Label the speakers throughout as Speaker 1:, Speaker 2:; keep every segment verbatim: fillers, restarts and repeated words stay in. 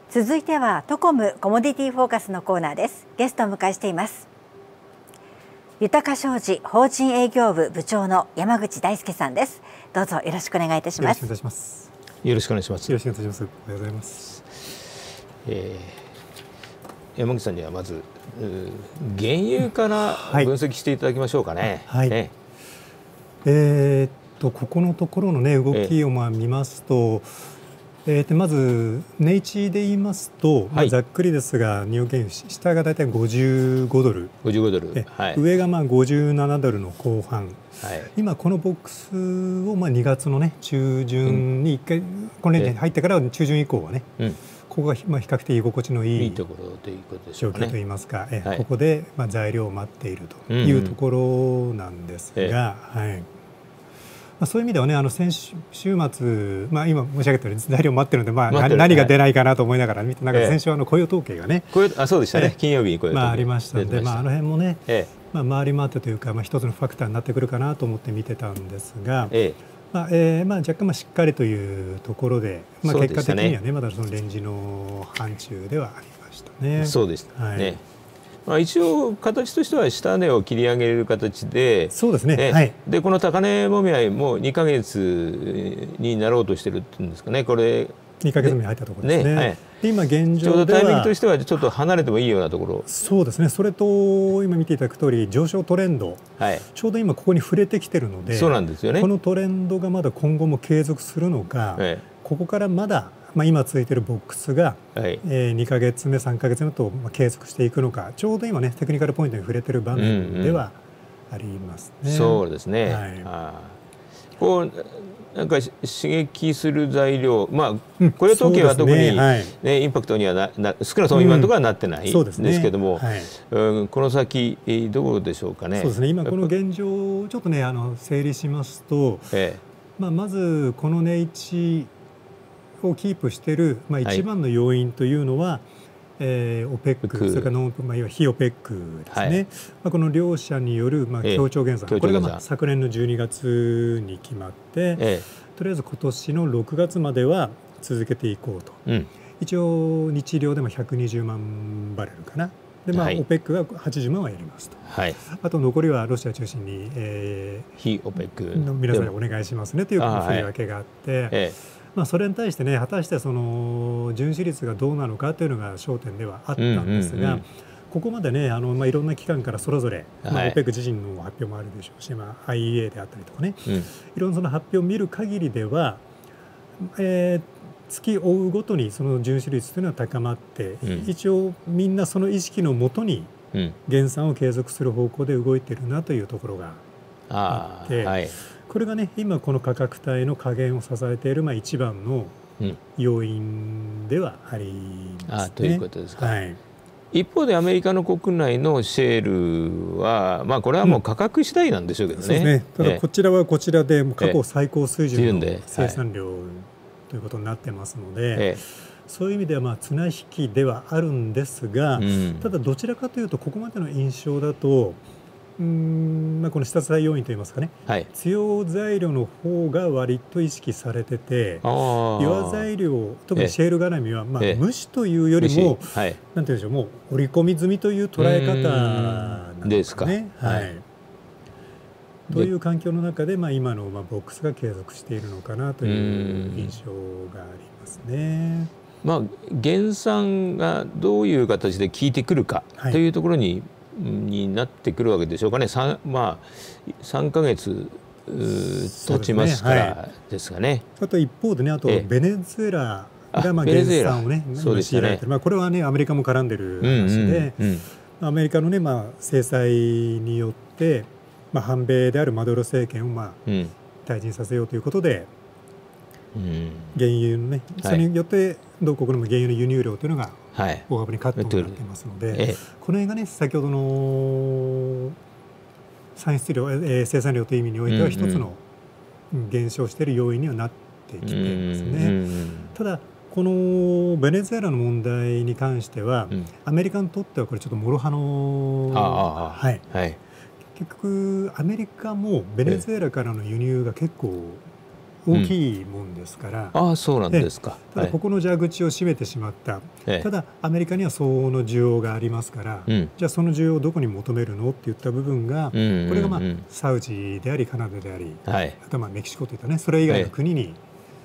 Speaker 1: 続いてはトコムコモディティフォーカスのコーナーです。ゲストをお迎えしています。豊商事法人営業部部長の山口大輔さんです。どうぞよろしくお願いいたします。
Speaker 2: よろしくお願いします。
Speaker 3: よろしくお願いします。
Speaker 2: よろしくお願いします。おはようございます。
Speaker 3: えー、山口さんにはまず原油から分析していただきましょうかね。
Speaker 2: はい。
Speaker 3: ね
Speaker 2: えー、っとここのところのね動きをまあ見ますと。えー、とまず値値で言いますと、はいまあ、ざっくりですが日本原油下がだいたいごじゅうごドル、
Speaker 3: ごじゅうごドル、はい、
Speaker 2: 上がまあごじゅうななドルの後半、はい、今このボックスをまあにがつの、ね、中旬にいっかい、うん、このレンジに入ってから中旬以降はね、うん、ここがまあ比較的居心地のいい
Speaker 3: いいところということでしょうかね。
Speaker 2: 状況といいますか、えはい、ここでまあ材料を待っているというところなんですが、うんうんはいまあ、そういう意味ではね、あの先週末、まあ、今申し上げたように材料を待ってるので、まあ、何が出ないかなと思いながら見て、なんか先週はあの雇用統計がね、
Speaker 3: ええ、あそうでしたね、金曜日に雇用統計、
Speaker 2: まあ、ありましたので、まあ、あの辺もね、
Speaker 3: ええ
Speaker 2: まあ、回り回ってというか、まあ、一つのファクターになってくるかなと思って見てたんですが、
Speaker 3: ええ
Speaker 2: まあえーまあ、若干まあしっかりというところで、まあ、結果的にはね、まだそのレンジの範疇ではありましたね。
Speaker 3: そうでしたね。
Speaker 2: はい
Speaker 3: まあ、一応形としては下値を切り上げる形で、
Speaker 2: そうですね、はい、
Speaker 3: でこの高値もみ合いもにかげつになろうとしてるっていうんですかね、これ
Speaker 2: にかげつめに入ったところですね。ねはい、で今現状では
Speaker 3: ちょうどタイミングとしてはちょっと離れてもいいようなところ。
Speaker 2: そうですね。それと今見ていただく通り上昇トレンド、はい、ちょうど今ここに触れてきてるので、
Speaker 3: そうなんですよね。
Speaker 2: このトレンドがまだ今後も継続するのか、はい、ここからまだまあ今ついているボックスが、はいえー、にかげつめさんかげつめと継続していくのか、ちょうど今ねテクニカルポイントに触れている場面ではありますね。
Speaker 3: うんうん、そうですね。はい、あこうなんか刺激する材料、まあ雇用統計は特に、ねはいね、インパクトにはなな少なくとも今のところはなってないんですけども、うんはいうん、この先どこでしょうかね。
Speaker 2: そうですね。今この現状をちょっとねあの整理しますと、ええまあ、まずこの値値をキープしている、まあ、一番の要因というのは、はいえー、オペック、それからノン、まあ、いわゆる非オペックですね、はいまあ、この両者による、まあ、協調減産、えー、これが、まあ、昨年のじゅうにがつに決まって、えー、とりあえず今年のろくがつまでは続けていこうと、うん、一応日量でもひゃくにじゅうまんバレルかなで、まあはい、オペックがはちじゅうまんはやりますと、はい、あと残りはロシア中心に、えー、
Speaker 3: 非オペック
Speaker 2: の皆さんにお願いしますねという振り分けがあって、はいえーまあ、それに対してね果たしてその遵守率がどうなのかというのが焦点ではあったんですが、うんうんうん、ここまでねあの、まあ、いろんな機関からそれぞれ、はいまあ、オペック自身の発表もあるでしょうし、まあ、アイイーエー であったりとかね、うん、いろんなその発表を見る限りでは、えー、月追うごとにその遵守率というのは高まって、うん、一応みんなその意識のもとに減産を継続する方向で動いているなというところがあって。あ、はいこれがね今この価格帯の下限を支えているまあ一番の要因ではありますね。
Speaker 3: あということですか。
Speaker 2: はい、
Speaker 3: 一方でアメリカの国内のシェールは、まあ、これはもう価格次第なんでしょうけどね。
Speaker 2: そうですね。ただこちらはこちらで過去最高水準の生産量ということになってますので、そういう意味ではまあ綱引きではあるんですが、うん、ただどちらかというとここまでの印象だとうんまあ、この下支え要因といいますかね、はい、強材料の方が割と意識されてて弱材料特にシェール絡みは、まあ、無視というよりも、はい、なんていうんでしょうもう織り込み済みという捉え方なんですかね。はい、という環境の中で、まあ、今のまあボックスが継続しているのかなという印象がありますね。
Speaker 3: まあ、減産がどういう形で効いてくるかというところに、はいになってくるわけでしょうかね。さん、まあ、さんかげつ経ちますからですがね。はい、
Speaker 2: あと一方でね、あとベネズエラがまあ減産をね、強いられてる。まあこれはねアメリカも絡んでる話で、うんうんうん、アメリカのねまあ制裁によって、まあ反米であるマドロ政権をまあ、うん、退陣させようということで、うん、原油のね、それによって同国の原油の輸入量というのが大幅にカットになっていますので、はい、この辺がね先ほどの産出量、えー、生産量という意味においては一つの減少している要因にはなってきていますね。ただこのベネズエラの問題に関しては、うん、アメリカにとってはこれちょっと諸刃の、はいはい、結局アメリカもベネズエラからの輸入が結構大きいもんですから、
Speaker 3: うん、ああそうなんですか。
Speaker 2: ただここの蛇口を閉めてしまった、はい、ただアメリカには相応の需要がありますから、うん、じゃあその需要をどこに求めるのって言った部分が、うんうんうん、これが、まあ、サウジでありカナダであり、はい、あとはまあメキシコといったねそれ以外の国に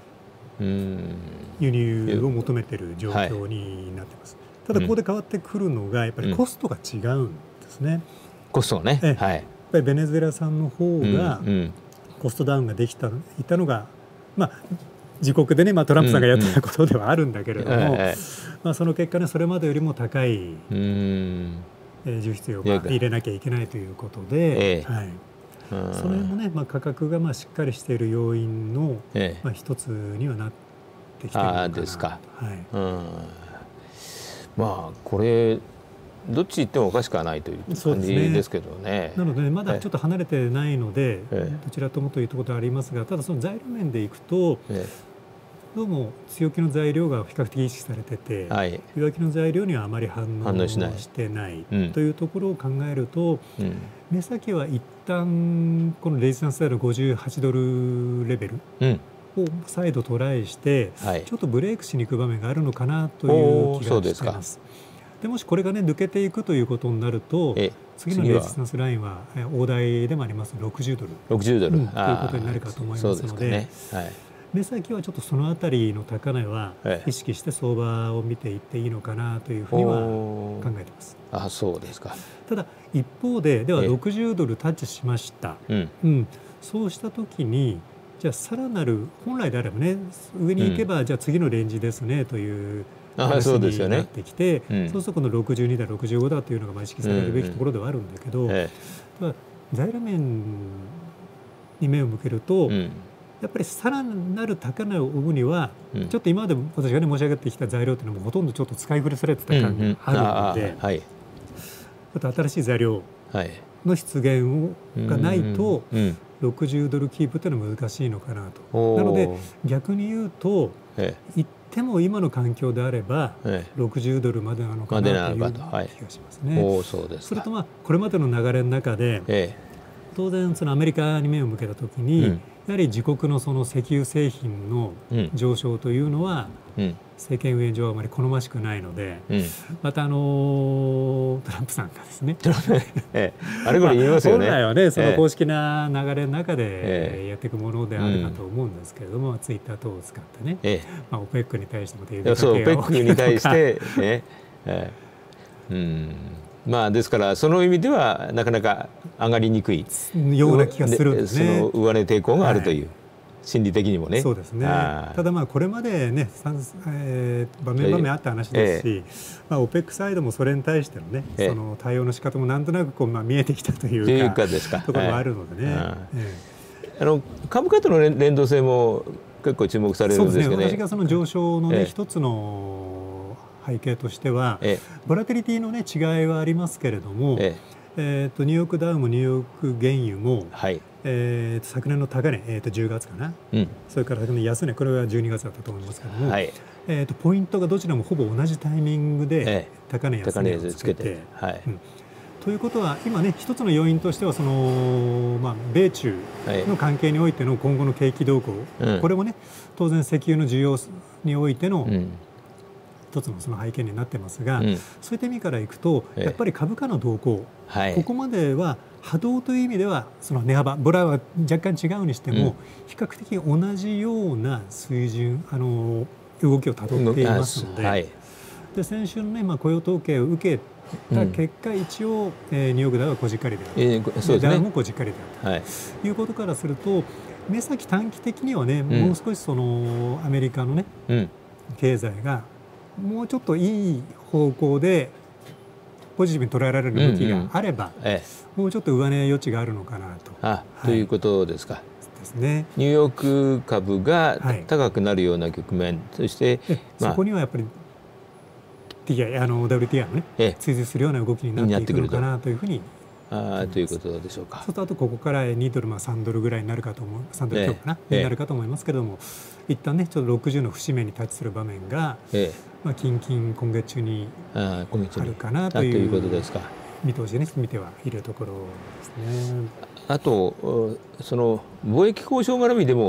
Speaker 2: 輸入を求めている状況になっています。ただここで変わってくるのがやっぱりコストが違うんですね。うん、
Speaker 3: コストね、
Speaker 2: はい、やっぱりベネズエラ産の方がコストダウンができたいたのが、まあ、自国でね、まあ、トランプさんがやってたことではあるんだけれども、まあ、その結果ねそれまでよりも高い重質量が入れなきゃいけないということで、はい、それもね、まあ、価格がまあしっかりしている要因の、まあ、一つにはなってきているのかなと。ですか。はい、うん、
Speaker 3: まあこれどっち行ってもおかしくはないという感じですけどね。
Speaker 2: なのでまだちょっと離れてないので、どちらともというところでありますが、ただその材料面でいくと、どうも強気の材料が比較的意識されてて、弱気の材料にはあまり反応してないというところを考えると、目先は一旦このレジスタンス材料ごじゅうはちドルレベルを再度トライして、ちょっとブレイクしに行く場面があるのかなという気がしています。でもしこれがね抜けていくということになると、次のレジスタンスラインは大台でもありますろくじゅうドル、
Speaker 3: ろくじゅうドル、
Speaker 2: うん、ということになるかと思いますので、ね、はい、目先はちょっとそのあたりの高値は意識して相場を見ていっていいのかなというふうには考えています。
Speaker 3: あ、そうですか。
Speaker 2: ただ一方でではろくじゅうドルタッチしました、うんうん、そうした時にじゃあさらなる本来であればね上に行けば、うん、じゃあ次のレンジですねという話になってきて、そうするとこのろくじゅうにだろくじゅうごだというのが意識されるべきところではあるんだけど、うんうん、ただ材料面に目を向けると、うん、やっぱりさらなる高値を生むには、うん、ちょっと今まで私が、ね、申し上げてきた材料というのもほとんどちょっと使い古されてた感があるので、はい、ちょっと新しい材料の出現をがないと、うんうん、ろくじゅうドルキープというのは難しいのかなと。なので逆に言うと、ええでも今の環境であればろくじゅうドルまでなのかなという気がしますね。それとまあこれまでの流れの中で当然そのアメリカに目を向けたときにやはり自国のその石油製品の上昇というのは政権運営上はあまり好ましくないので、またあのトランプさんがですね
Speaker 3: あれこれ言いますよね。
Speaker 2: 本来はねその公式な流れの中でやっていくものであるかと思うんですけれども、ツイッター等を使ってね、まあオペックに対しても呼びかけが起きるのか。
Speaker 3: そうオペックに対してね、うん、まあですからその意味ではなかなか上がりにくい
Speaker 2: ような気がするんですね。
Speaker 3: その上値抵抗があるという。はい、心理的にもね。
Speaker 2: そうですね。ただまあこれまでね、えー、場面場面あった話ですし、えー、まあオペックサイドもそれに対してのね、えー、その対応の仕方もなんとなくこうまあ見えてきたというか、ですかところもあるのでね。
Speaker 3: あの株価との連動性も結構注目されるんですけどね。
Speaker 2: そうですね。私がその上昇のね、えー、一つの背景としては、えー、ボラティリティのね違いはありますけれども、えーえー、とニューヨークダウもニューヨーク原油も、はい、えー、と昨年の高値、えー、とじゅうがつかな、うん、それから昨年安値これはじゅうにがつだったと思いますけれども、はい、えー、とポイントがどちらもほぼ同じタイミングで高値安値をつけて、はい、うん、ということは今ね一つの要因としてはその、まあ、米中の関係においての今後の景気動向、はい、これもね当然石油の需要においての、うん、一つのその背景になってますが、うん、そういった意味からいくとやっぱり株価の動向、はい、ここまでは波動という意味ではその値幅ボラは若干違うにしても、うん、比較的同じような水準あの動きをたどっていますので、はい、で先週の、ねまあ、雇用統計を受けた結果、うん、一応、えー、ニューヨークダウはこじかりである、えーそうですね、ダウもこじかりである、はい、ということからすると目先短期的にはね、うん、もう少しそのアメリカのね、うん、経済がもうちょっといい方向でポジティブに捉えられる動きがあれば、うんうんええ、もうちょっと上値余地があるのかなと。
Speaker 3: あ、はい、ということですか。
Speaker 2: ですね。
Speaker 3: ニューヨーク株が高くなるような局面、はい、そして、
Speaker 2: まあ、そこにはやっぱり ティーアイ あの ダブリューティーアイ のね、ええ、追随するような動きになっていくのかなというふうに
Speaker 3: あということでしょうか。
Speaker 2: そうするとあとここからにドル、まあ、さんドルぐらいになるかと思うさんドル強かな、ええ、になるかと思いますけれども、一旦ねちょっとろくじゅうの節目にタッチする場面が、ええ、まあ近々今月中にあるかなということですか。見通しでね見てはいるところですね。
Speaker 3: あとその貿易交渉絡みでも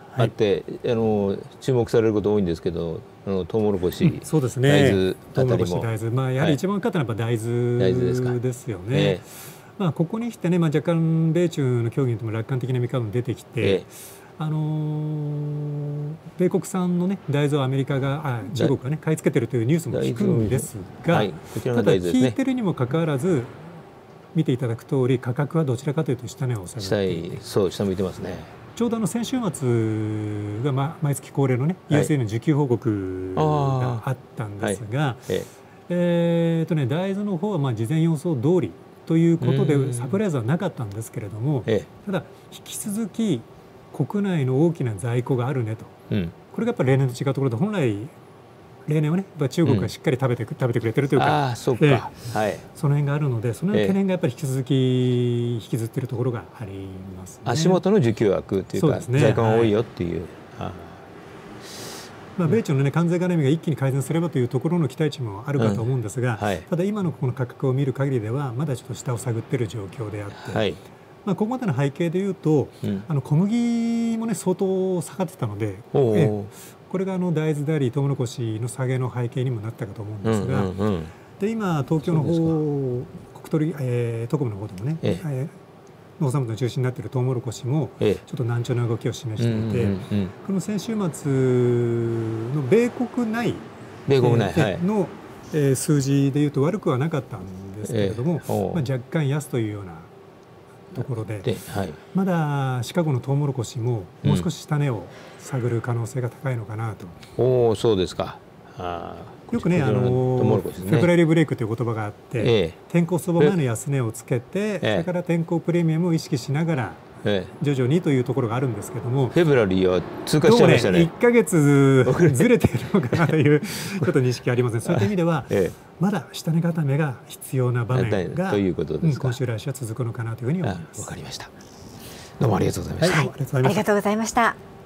Speaker 3: あって、はい、あの注目されること多いんですけど、あのトウモロコシ、うん、
Speaker 2: そうですね、
Speaker 3: 大豆あたりも、
Speaker 2: 大豆、まあ、やはり一番勝ったのはやっぱ大豆、大豆ですかですよね。えーまあ、ここに来てね、まあ、若干米中の協議にも楽観的な見方も出てきて、えーあのー、米国産の、ね、大豆をアメリカがあ中国が、ね、買い付けてるというニュースも聞くんですが、はい、こちらの大豆ですね、ただ聞いてるにもかかわらず見ていただく通り価格はどちらかというと下値を下げていて、
Speaker 3: そう下向いてますね。
Speaker 2: ちょうどあの先週末が、ま、毎月恒例の、ね、ユーエスエー の需給報告があったんですが、はい、ええー、とね、大豆の方はまあ事前予想通りということでサプライズはなかったんですけれども、ええ、ただ引き続き国内の大きな在庫があるねと、うん、これがやっぱり例年と違うところで、本来例年はね中国がしっかり食べて、うん、食べてくれてるというか、
Speaker 3: あそうか、えーはい、
Speaker 2: その辺があるので、その懸念がやっぱり引き続き引きずっているところがありますね。
Speaker 3: 足元の需給枠というか、ね、在庫が多いよっていう、はい、
Speaker 2: まあ、米中の、ね、関税絡みが一気に改善すればというところの期待値もあるかと思うんですが、うんはい、ただ今のこの価格を見る限りではまだちょっと下を探っている状況であって、はい、まあ、ここまでの背景でいうと、うん、あの小麦も、ね、相当下がってたので、えこれがあの大豆でありトウモロコシの下げの背景にもなったかと思うんですが、うんうんうん、で今東京の方国取、えー、特部の方でもね、ええ農産物の中心になっているトウモロコシもちょっと難聴な動きを示していて、この先週末の米国内
Speaker 3: 米国内、はい、
Speaker 2: の数字でいうと悪くはなかったんですけれども、まあ、若干安というようなところで、で、はい、まだシカゴのトウモロコシももう少し下値を探る可能性が高いのかなと。
Speaker 3: うん、おお、そうですか。あ
Speaker 2: よくね、あのフェブラリーブレイクという言葉があって、ええ、天候相場前の安値をつけて、ええ、それから天候プレミアムを意識しながら徐々にというところがあるんですけども、
Speaker 3: フェブラリーは通過しちゃいましたね。
Speaker 2: いっかげつずれているのかなというちょっと認識ありません。そういった意味では、ええ、まだ下値固めが必要な場面が今週来週は続くのかなというふうに思います。
Speaker 3: わかりました。どうもありがとうございました。
Speaker 1: はい、ありがとうございました。